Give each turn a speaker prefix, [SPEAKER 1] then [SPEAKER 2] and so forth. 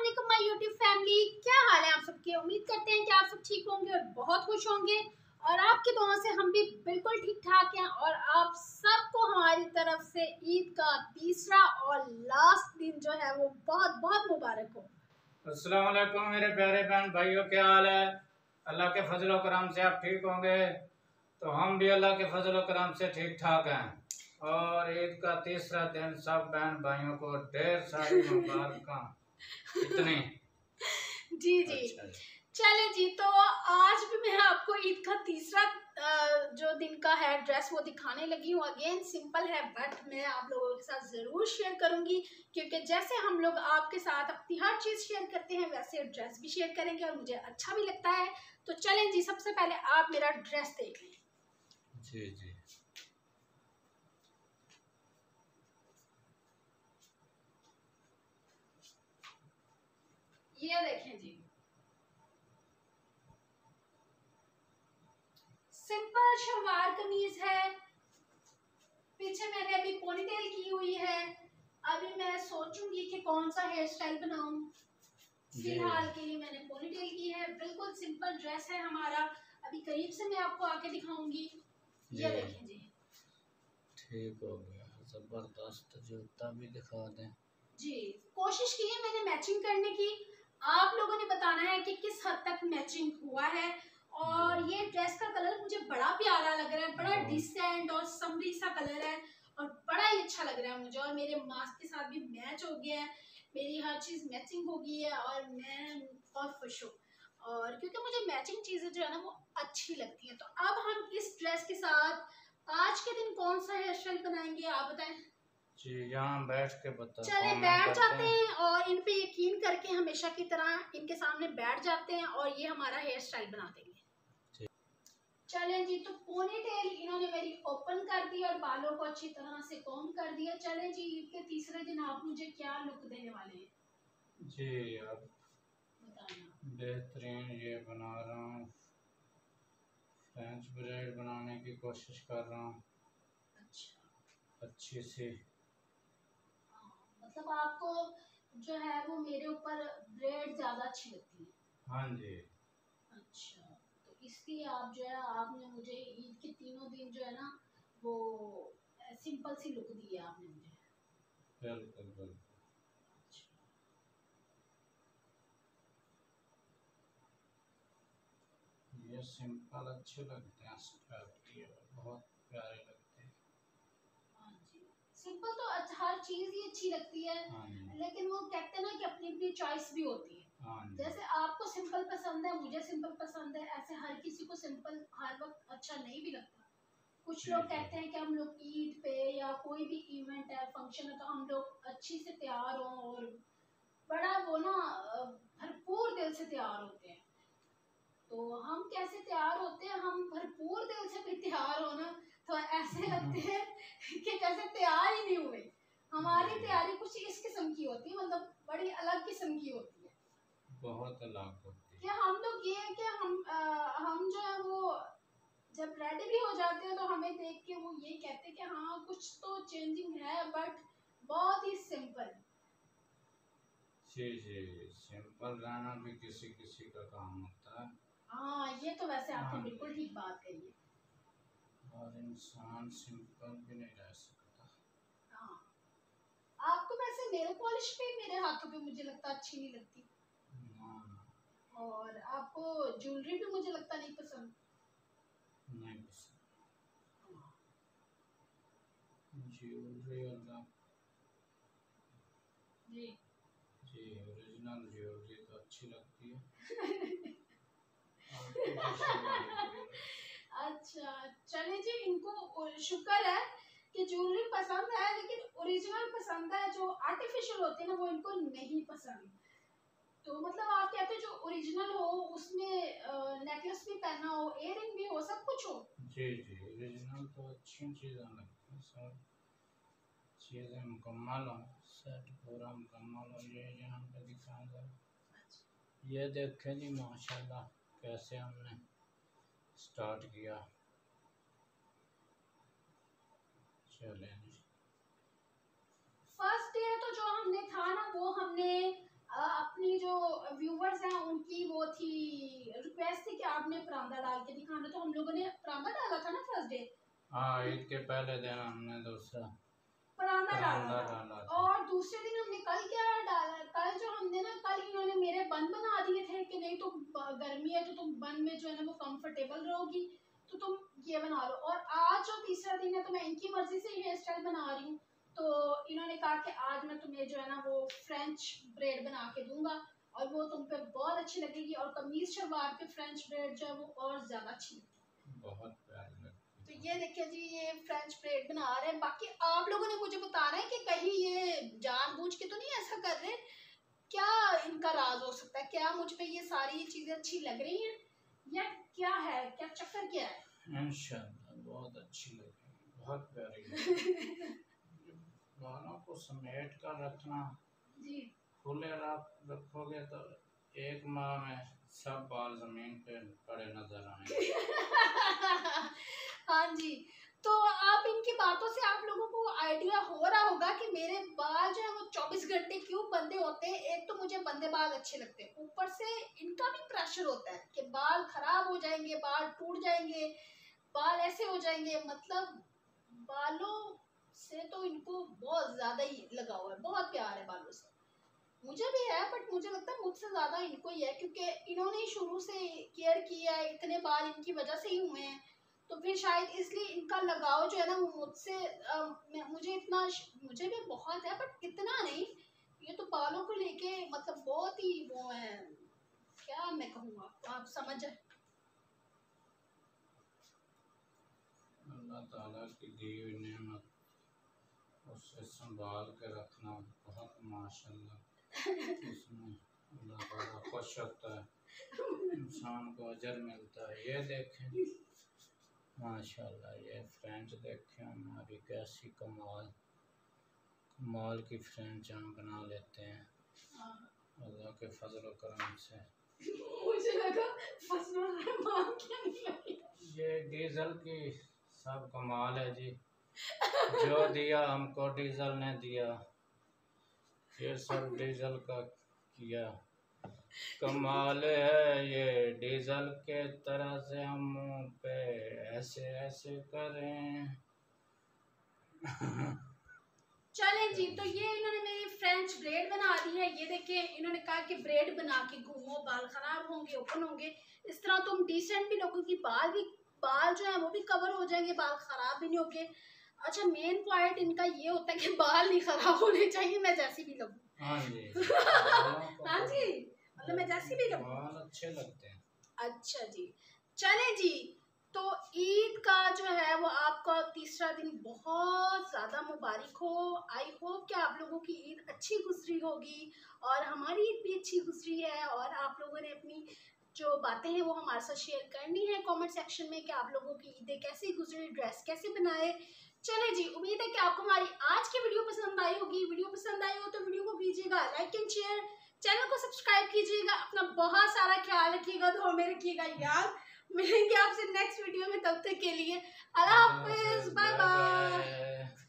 [SPEAKER 1] वालेकुम my YouTube family, क्या हाल है आप सबके। उम्मीद करते हैं कि आप सब ठीक होंगे और बहुत खुश होंगे और आपकी दुआ से हम भी बिल्कुल ठीक ठाक हैं। और आप सबको हमारी तरफ से ईद का तीसरा और लास्ट दिन जो है वो बहुत बहुत मुबारक हो।
[SPEAKER 2] अस्सलाम वालेकुम मेरे प्यारे बहन भाइयों, क्या हाल है। अल्लाह के फजल और करम से आप ठीक होंगे, तो हम भी अल्लाह के फजल और करम से ठीक ठाक हैं। और ईद का तीसरा दिन सब बहन भाइयों को ढेर सारी मुबारक। इतनी
[SPEAKER 1] जी जी
[SPEAKER 2] अच्छा।
[SPEAKER 1] चले जी, तो आज भी मैं आपको ईद का तीसरा जो दिन का है ड्रेस वो दिखाने लगी हूँ। अगेन सिंपल है बट मैं आप लोगों के साथ ज़रूर शेयर करूंगी, क्योंकि जैसे हम लोग आपके साथ अपनी हर चीज़ शेयर करते हैं वैसे ड्रेस भी शेयर करेंगे और मुझे अच्छा भी लगता है। तो चलें जी, सबसे पहले आप मेरा ड्रेस देख लें।
[SPEAKER 2] जी जी
[SPEAKER 1] ये देखें जी, सिंपल शलवार कमीज है, पीछे मैंने अभी पोनीटेल की हुई है। अभी मैं सोचूंगी कि कौन सा हेयर स्टाइल बनाऊं। फिलहाल के लिए मैंने पोनीटेल की है। बिल्कुल सिंपल ड्रेस है हमारा। अभी करीब से मैं आपको आके दिखाऊंगी। ये देखें जी,
[SPEAKER 2] ठीक हो गया, जबरदस्त। जूता भी दिखा दें
[SPEAKER 1] जी कोशिश की है मैंने मैचिंग करने की। आप लोगों ने बताना है कि किस हद तक मैचिंग हुआ है। और ये ड्रेस का कलर मुझे बड़ा प्यारा लग रहा है, बड़ा डिसेंट और समरी सा कलर है और बड़ा ही अच्छा लग रहा है मुझे। और मेरे मास्क के साथ भी मैच हो गया है, मेरी हर चीज मैचिंग हो गई है और मैं बहुत खुश हूँ। और क्योंकि मुझे मैचिंग चीजें जो है ना वो अच्छी लगती हैं। तो अब हम इस ड्रेस के साथ आज के दिन कौन सा हेयर स्टाइल बनाएंगे आप बताएं।
[SPEAKER 2] जी, यहाँ बैठ के बता।
[SPEAKER 1] चले बैठ जाते हैं और इन पे यकीन करके हमेशा की तरह इनके सामने बैठ जाते हैं और ये हमारा हेयर स्टाइल बना देंगे। चलें जी, तो पोनी टेल इन्होंने मेरी ओपन कर दी और बालों को अच्छी तरह से कॉम्ब कर दिया। चलें जी, ईद के तीसरे दिन आप मुझे क्या लुक देने वाले हैं
[SPEAKER 2] जी। अब
[SPEAKER 1] बताना।
[SPEAKER 2] बेहतरीन ये बना रहा हूँ, फ्रेंच ब्रेड बनाने की कोशिश कर रहा हूँ।
[SPEAKER 1] अच्छा,
[SPEAKER 2] अच्छी सी।
[SPEAKER 1] मतलब आपको जो है वो मेरे ऊपर ब्रेड ज्यादा अच्छी लगती है।
[SPEAKER 2] हाँ जी।
[SPEAKER 1] अच्छा, तो इसलिए आप जो है आपने मुझे ईद के तीनों दिन जो है ना वो सिंपल सी लुक दी है आपने मुझे।
[SPEAKER 2] बिल्कुल बिल्कुल। ये सिंपल अच्छे लगते हैं, स्ट्रैप ये बहुत प्यारे लगते हैं।
[SPEAKER 1] हाँ जी, सिंपल तो हर चीज ही अच्छी लगती है, लेकिन वो कहते हैं ना कि अपनी अपनी चॉइस भी होती है। जैसे आपको सिंपल पसंद है, मुझे सिंपल पसंद है, ऐसे हर किसी को सिंपल हर वक्त अच्छा नहीं भी लगता। कुछ लोग कहते हैं कि हम लोग ईद पे या कोई भी इवेंट है, फंक्शन है, तो हम लोग अच्छी से तैयार हों और बड़ा वो ना भरपूर दिल से तैयार होते हैं। तो हम कैसे तैयार होते हैं, हम भरपूर दिल से भी तैयार हो ना तो ऐसे लगते हैं कि जैसे तैयार ही नहीं हुए। हमारी तैयारी कुछ इस किस्म की होती है, मतलब बड़ी अलग किस्म की होती है,
[SPEAKER 2] बहुत अलग होती है।
[SPEAKER 1] कि हम लोग ये है कि हम जो है वो जब रेडी भी हो जाते हैं तो हमें देख के वो ये कहते हैं कि हाँ कुछ तो चेंजिंग है, बट बहुत ही सिंपल।
[SPEAKER 2] जी जी, सिंपल रहना भी किसी किसी का काम होता है।
[SPEAKER 1] हाँ, ये तो वैसे आपने बिल्कुल ठीक बात कही है।
[SPEAKER 2] और इंसान सिंपल भी नहीं रह सकता।
[SPEAKER 1] हाँ, आपको वैसे नेल पॉलिश भी मेरे हाथों पे मुझे लगता अच्छी नहीं लगती, और आपको ज्वेलरी भी मुझे लगता नहीं पसंद।
[SPEAKER 2] नहीं पसंद ज्वेलरी।
[SPEAKER 1] जी
[SPEAKER 2] जी, ओरिजिनल ज्वेलरी तो अच्छी लगती है।
[SPEAKER 1] अच्छा, चले जी, इनको शुक्र है कि ज्वेलरी पसंद है, लेकिन ओरिजिनल पसंद है। जो आर्टिफिशियल होते हैं ना वो इनको नहीं पसंद। तो मतलब आप कहते हैं जो ओरिजिनल हो उसमें नेकलेस भी पहना हो, इयररिंग भी हो, सब कुछ हो।
[SPEAKER 2] जी जी, ओरिजिनल तो अच्छी चीज़ें लगती हैं, सब चीज़ें मुकम्मल हो, सेट पूरा मुकम्मल हो। ये यहाँ पे दिखाएंगे, ये देखें जी माशाल्लाह कैसे हमने स्टार्ट किया। चलें जी,
[SPEAKER 1] फर्स्ट डे तो जो हमने था ना वो हमने अपनी जो व्यूअर्स हैं उनकी वो थी रिक्वेस्ट थी कि आपने परांठा डाल के दिखाना, तो हम लोगों ने परांठा डाला था ना फर्स्ट डे।
[SPEAKER 2] हाँ, ईद के पहले दिन हमने दूसरा
[SPEAKER 1] परांठा डाला और दूसरे दिन हमने कल क्या डाला, कल जो हमने ना कल इन्होंने मेरे बन बना दिए थे कि नहीं तो गर्मी है तो तुम बन में जो है ना वो कंफर्टेबल रहोगी तो तुम ये बना लो। और आज जो तीसरा दिन है तो मैं इनकी मर्जी से हेयर स्टाइल बना रही हूँ, तो इन्होंने कहा कि आज मैं तुम्हें जो है ना वो फ्रेंच ब्रेड बना के दूंगा और वो तुम पे बहुत अच्छी लगेगी, और कमीज शलवार पे फ्रेंच ब्रेड जो है वो और ज्यादा अच्छी लगेगी,
[SPEAKER 2] बहुत प्यारी लगती।
[SPEAKER 1] तो ये देखिए जी ये फ्रेंच ब्रेड बना रहे हैं। बाकी आप लोगों ने मुझे बताना है कि कहीं ये जानबूझ के तो नहीं ऐसा कर रहे, क्या इनका राज हो सकता है, क्या मुझ पे ये सारी चीजें अच्छी लग रही हैं या क्या है, क्या चक्कर क्या है।
[SPEAKER 2] इंशाल्लाह बहुत अच्छी लगेगी, बहुत प्यारी लगेगी। बालों को समेट कर रखना
[SPEAKER 1] जी
[SPEAKER 2] खुले रखोगे तो एक माह में सब बाल जमीन पे पड़े नजर आएंगे।
[SPEAKER 1] हाँ जी, तो आप इनकी बातों से आप लोगों को आइडिया हो रहा होगा कि मेरे बाल जो है वो 24 घंटे क्यों बंदे होते हैं। एक तो मुझे बंदे बाल अच्छे लगते हैं, ऊपर से इनका भी प्रेशर होता है कि बाल खराब हो जाएंगे, बाल टूट जाएंगे, बाल ऐसे हो जाएंगे, मतलब बालों से तो इनको बहुत ज्यादा ही लगाव है, बहुत प्यार है बालों से। मुझे भी है बट मुझे लगता है मुझसे ज्यादा इनको ही है क्योंकि इन्होंने शुरू से केयर किया है, इतने बाल इनकी वजह से ही हुए हैं, तो फिर शायद इसलिए इनका लगाव जो है ना वो मुझसे मुझे इतना, मुझे भी बहुत है बट इतना नहीं। ये तो बालों को लेके मतलब बहुत ही वो है, क्या मैं कहूँगा, आप समझ जाए।
[SPEAKER 2] अल्लाह ताला की दी हुई नेमत, उससे संभाल के रखना बहुत माशाल्लाह, उसमें अल्लाह ताला खुश होता है, इंसान को अजर मिलता है। ये देखें माशाल्लाह, ये फ्रेंच देखें हमारी कैसी कमाल कमाल की फ्रेंच हम बना लेते हैं अल्लाह के फजल करम से।
[SPEAKER 1] मुझे लगा
[SPEAKER 2] ये डीजल की सब कमाल है जी, जो दिया हमको डीजल ने दिया, ये सब डीजल का किया, कमाल है ये डीजल के तरह से हम मुँह पे ऐसे ऐसे करें।
[SPEAKER 1] चलें जी, तो ये इन्होंने मेरी फ्रेंच ब्रेड बना दी है। ये देखिए इन्होंने कहा कि ब्रेड बना के घूमो, बाल खराब होंगे, ओपन होंगे, इस तरह तुम डिसेंट भी लोगों की बाल जो है वो भी कवर हो जाएंगे, बाल खराब भी नहीं होंगे। अच्छा मेन पॉइंट इनका ये होता है कि बाल नहीं खराब होने चाहिए, मैं जैसी भी लगूं।
[SPEAKER 2] हाँ जी
[SPEAKER 1] हाँ जी, मतलब मैं जैसी भी लगूं,
[SPEAKER 2] बाल अच्छे लगते हैं।
[SPEAKER 1] अच्छा जी, चले जी, तो ईद का जो है वो आपका तीसरा दिन बहुत ज़्यादा मुबारक हो। आई होप कि आप लोगों की ईद अच्छी गुजरी होगी और हमारी ईद भी अच्छी गुजरी है, और आप लोगों ने अपनी जो बातें हैं वो हमारे साथ शेयर करनी है कमेंट सेक्शन में कि आप लोगों की ईदें कैसी गुजरी, ड्रेस कैसे बनाए। चले जी, उम्मीद है कि आपको हमारी आज की वीडियो पसंद आई होगी। वीडियो पसंद आई हो तो वीडियो को कीजिएगा लाइक एंड शेयर, चैनल को सब्सक्राइब कीजिएगा, अपना बहुत सारा ख्याल रखिएगा, तो हमें रखिएगा याद। मिलेंगे आपसे नेक्स्ट वीडियो में, तब तक के लिए अल्लाह हाफिज, बाय बाय।